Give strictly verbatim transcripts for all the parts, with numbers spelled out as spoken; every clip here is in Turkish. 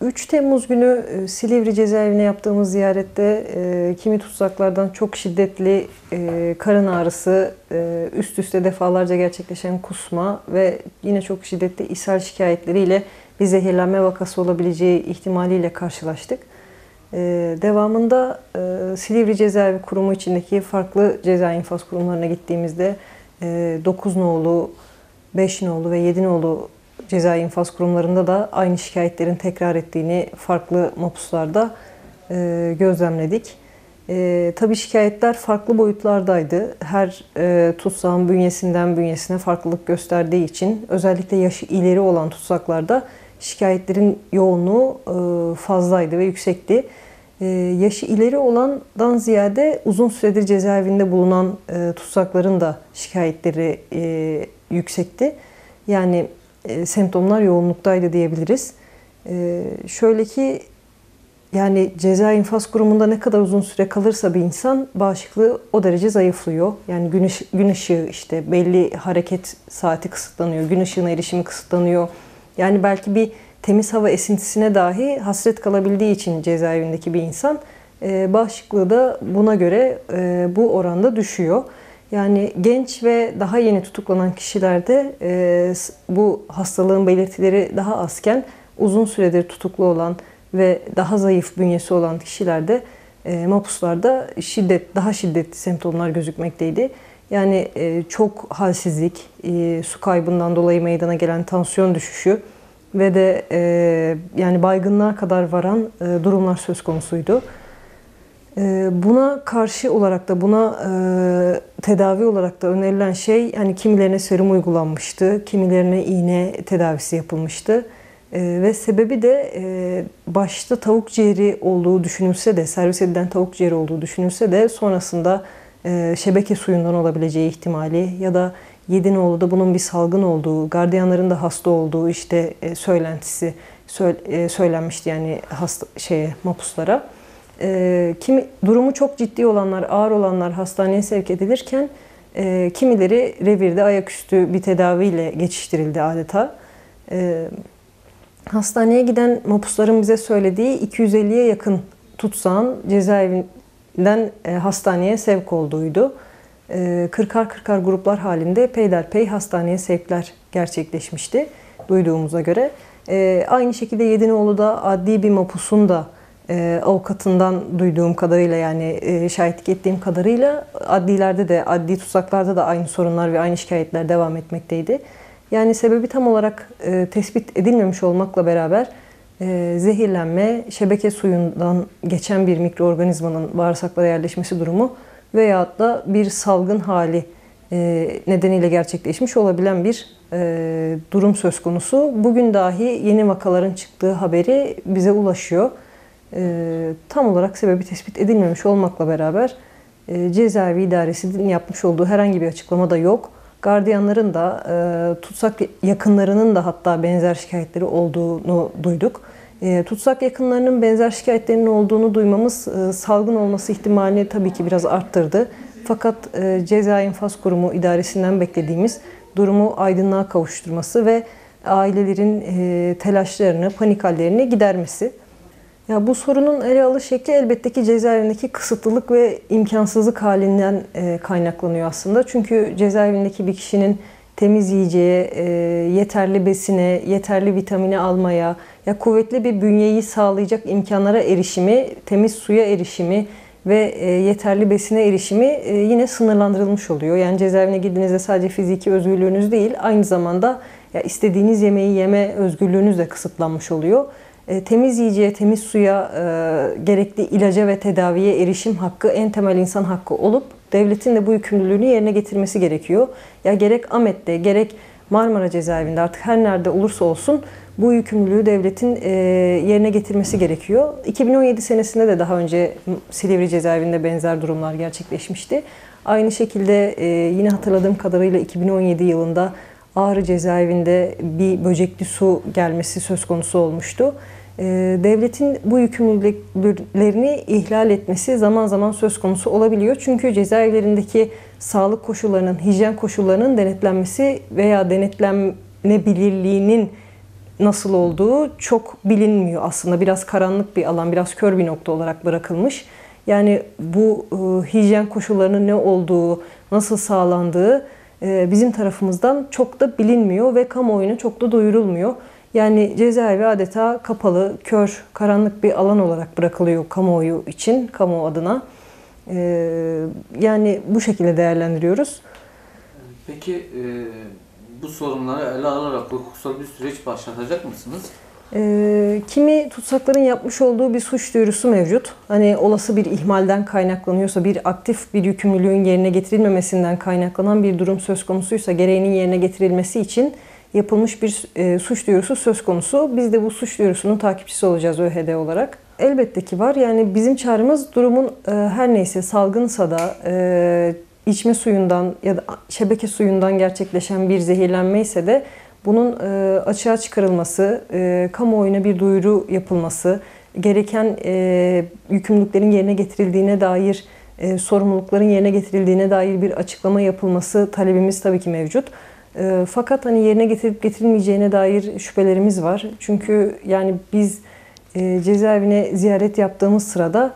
üç Temmuz günü Silivri cezaevine yaptığımız ziyarette kimi tutsaklardan çok şiddetli karın ağrısı, üst üste defalarca gerçekleşen kusma ve yine çok şiddetli ishal şikayetleriyle bir zehirlenme vakası olabileceği ihtimaliyle karşılaştık. Devamında Silivri Cezaevi Kurumu içindeki farklı ceza infaz kurumlarına gittiğimizde dokuz nolu, beş nolu ve yedi nolu ceza infaz kurumlarında da aynı şikayetlerin tekrar ettiğini farklı mapuslarda e, gözlemledik. E, tabii şikayetler farklı boyutlardaydı. Her e, tutsağın bünyesinden bünyesine farklılık gösterdiği için özellikle yaşı ileri olan tutsaklarda şikayetlerin yoğunluğu e, fazlaydı ve yüksekti. E, yaşı ileri olandan ziyade uzun süredir cezaevinde bulunan e, tutsakların da şikayetleri e, yüksekti. Yani E, semptomlar yoğunluktaydı diyebiliriz. E, şöyle ki yani ceza infaz kurumunda ne kadar uzun süre kalırsa bir insan bağışıklığı o derece zayıflıyor. Yani gün, ışı, gün ışığı işte belli hareket saati kısıtlanıyor, gün ışığına erişimi kısıtlanıyor. Yani belki bir temiz hava esintisine dahi hasret kalabildiği için cezaevindeki bir insan e, bağışıklığı da buna göre e, bu oranda düşüyor. Yani genç ve daha yeni tutuklanan kişilerde e, bu hastalığın belirtileri daha azken uzun süredir tutuklu olan ve daha zayıf bünyesi olan kişilerde e, mapuslarda şiddet, daha şiddetli semptomlar gözükmekteydi. Yani e, çok halsizlik, e, su kaybından dolayı meydana gelen tansiyon düşüşü ve de e, yani baygınlığa kadar varan e, durumlar söz konusuydu. Buna karşı olarak da buna e, tedavi olarak da önerilen şey yani kimilerine serum uygulanmıştı, kimilerine iğne tedavisi yapılmıştı e, ve sebebi de e, başta tavuk ciğeri olduğu düşünülse de servis edilen tavuk ciğeri olduğu düşünülse de sonrasında e, şebeke suyundan olabileceği ihtimali ya da Yedinoğlu'da bunun bir salgın olduğu, gardiyanların da hasta olduğu işte e, söylentisi söyle, e, söylenmişti yani hasta şeye mapuslara. E, kimi durumu çok ciddi olanlar, ağır olanlar hastaneye sevk edilirken e, kimileri revirde ayaküstü bir tedaviyle geçiştirildi adeta. E, hastaneye giden mapusların bize söylediği iki yüz elliye yakın tutsağın cezaevinden e, hastaneye sevk olduğuydu. E, kırkar kırkar gruplar halinde peyderpey hastaneye sevkler gerçekleşmişti duyduğumuza göre. E, aynı şekilde Yedinoğlu'da adli bir mapusun da E, avukatından duyduğum kadarıyla yani e, şahitlik ettiğim kadarıyla adlilerde de adli tutsaklarda da aynı sorunlar ve aynı şikayetler devam etmekteydi. Yani sebebi tam olarak e, tespit edilmemiş olmakla beraber e, zehirlenme, şebeke suyundan geçen bir mikroorganizmanın bağırsaklara yerleşmesi durumu veyahut da bir salgın hali e, nedeniyle gerçekleşmiş olabilen bir e, durum söz konusu. Bugün dahi yeni vakaların çıktığı haberi bize ulaşıyor. E, tam olarak sebebi tespit edilmemiş olmakla beraber e, cezaevi idaresinin yapmış olduğu herhangi bir açıklama da yok. Gardiyanların da e, tutsak yakınlarının da hatta benzer şikayetleri olduğunu duyduk. E, tutsak yakınlarının benzer şikayetlerinin olduğunu duymamız e, salgın olması ihtimalini tabii ki biraz arttırdı. Fakat e, Ceza İnfaz Kurumu idaresinden beklediğimiz durumu aydınlığa kavuşturması ve ailelerin e, telaşlarını, panik hallerini gidermesi. Ya bu sorunun ele alış şekli elbette ki cezaevindeki kısıtlılık ve imkansızlık halinden e, kaynaklanıyor aslında. Çünkü cezaevindeki bir kişinin temiz yiyeceğe, e, yeterli besine, yeterli vitamini almaya, ya kuvvetli bir bünyeyi sağlayacak imkanlara erişimi, temiz suya erişimi ve e, yeterli besine erişimi e, yine sınırlandırılmış oluyor. Yani cezaevine girdiğinizde sadece fiziki özgürlüğünüz değil, aynı zamanda ya istediğiniz yemeği yeme özgürlüğünüz de kısıtlanmış oluyor. E, temiz yiyeceğe, temiz suya, e, gerekli ilaca ve tedaviye erişim hakkı en temel insan hakkı olup devletin de bu yükümlülüğünü yerine getirmesi gerekiyor. Ya gerek Ahmet'te, gerek Marmara Cezaevinde artık her nerede olursa olsun bu yükümlülüğü devletin e, yerine getirmesi gerekiyor. iki bin on yedi senesinde de daha önce Silivri Cezaevinde benzer durumlar gerçekleşmişti. Aynı şekilde e, yine hatırladığım kadarıyla iki bin on yedi yılında Ağrı Cezaevinde bir böcekli su gelmesi söz konusu olmuştu. Devletin bu yükümlülüklerini ihlal etmesi zaman zaman söz konusu olabiliyor. Çünkü cezaevlerindeki sağlık koşullarının, hijyen koşullarının denetlenmesi veya denetlenebilirliğinin nasıl olduğu çok bilinmiyor aslında. Biraz karanlık bir alan, biraz kör bir nokta olarak bırakılmış. Yani bu e, hijyen koşullarının ne olduğu, nasıl sağlandığı e, bizim tarafımızdan çok da bilinmiyor ve kamuoyuna çok da duyurulmuyor. Yani cezaevi adeta kapalı, kör, karanlık bir alan olarak bırakılıyor kamuoyu için, kamu adına. E, yani bu şekilde değerlendiriyoruz. Peki e, bu sorunları ele alarak hukuksal bir süreç başlatacak mısınız? E, kimi tutsakların yapmış olduğu bir suç duyurusu mevcut. Hani olası bir ihmalden kaynaklanıyorsa, bir aktif bir yükümlülüğün yerine getirilmemesinden kaynaklanan bir durum söz konusuysa gereğinin yerine getirilmesi için yapılmış bir e, suç duyurusu söz konusu. Biz de bu suç duyurusunun takipçisi olacağız Ö H D olarak. Elbette ki var. Yani bizim çağrımız durumun e, her neyse salgınsa da e, içme suyundan ya da şebeke suyundan gerçekleşen bir zehirlenme ise de bunun e, açığa çıkarılması, e, kamuoyuna bir duyuru yapılması, gereken e, yükümlülüklerin yerine getirildiğine dair, e, sorumlulukların yerine getirildiğine dair bir açıklama yapılması talebimiz tabii ki mevcut. E, fakat hani yerine getirip getirilmeyeceğine dair şüphelerimiz var. Çünkü yani biz e, cezaevine ziyaret yaptığımız sırada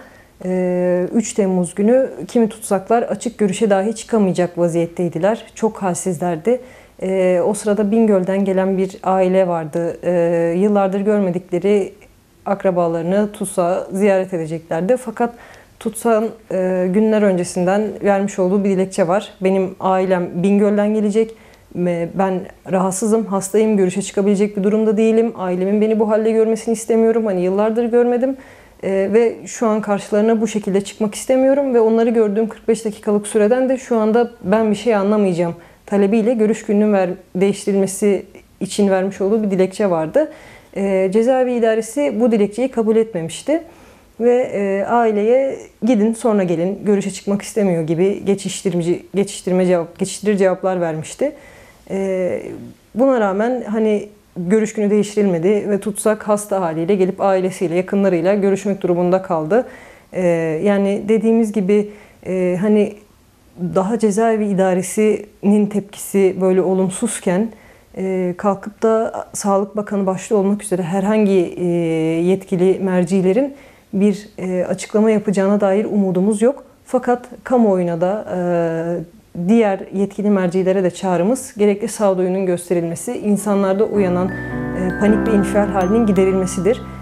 üç Temmuz günü kimi tutsaklar açık görüşe dahi çıkamayacak vaziyetteydiler. Çok halsizlerdi. O sırada Bingöl'den gelen bir aile vardı. Yıllardır görmedikleri akrabalarını tutsağı ziyaret edeceklerdi. Fakat tutsağın günler öncesinden vermiş olduğu bir dilekçe var. Benim ailem Bingöl'den gelecek. Ben rahatsızım, hastayım, görüşe çıkabilecek bir durumda değilim. Ailemin beni bu halde görmesini istemiyorum. Hani yıllardır görmedim. Ee, ve şu an karşılarına bu şekilde çıkmak istemiyorum ve onları gördüğüm kırk beş dakikalık süreden de şu anda ben bir şey anlamayacağım talebiyle görüş gününün ver, değiştirilmesi için vermiş olduğu bir dilekçe vardı. Ee, cezaevi idaresi bu dilekçeyi kabul etmemişti ve e, aileye gidin sonra gelin görüşe çıkmak istemiyor gibi geçiştirici geçiştirme cevap geçiştirici cevaplar vermişti. Ee, buna rağmen hani görüş günü değiştirilmedi ve tutsak hasta haliyle gelip ailesiyle, yakınlarıyla görüşmek durumunda kaldı. Ee, yani dediğimiz gibi e, hani daha cezaevi idaresinin tepkisi böyle olumsuzken e, kalkıp da Sağlık Bakanı başta olmak üzere herhangi e, yetkili mercilerin bir e, açıklama yapacağına dair umudumuz yok. Fakat kamuoyuna da e, diğer yetkili mercilere de çağrımız gerekli sağduyunun gösterilmesi, insanlarda uyanan e, panik ve infial halinin giderilmesidir.